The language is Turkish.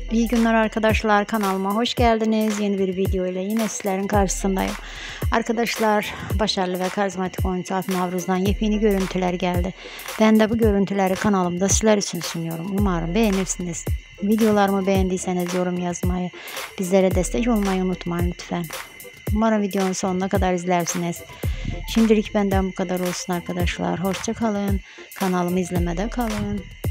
İyi günler arkadaşlar, kanalıma hoş geldiniz. Yeni bir video ile yine sizlerin karşısındayım. Arkadaşlar, başarılı ve karizmatik oyuncu Alp Navruz'dan yepyeni görüntüler geldi. Ben de bu görüntüleri kanalımda sizler için sunuyorum. Umarım beğenirsiniz. Videolarımı beğendiyseniz yorum yazmayı, bizlere destek olmayı unutmayın lütfen. Umarım videonun sonuna kadar izlersiniz. Şimdilik benden bu kadar olsun arkadaşlar. Hoşça kalın. Kanalımı izlemede kalın.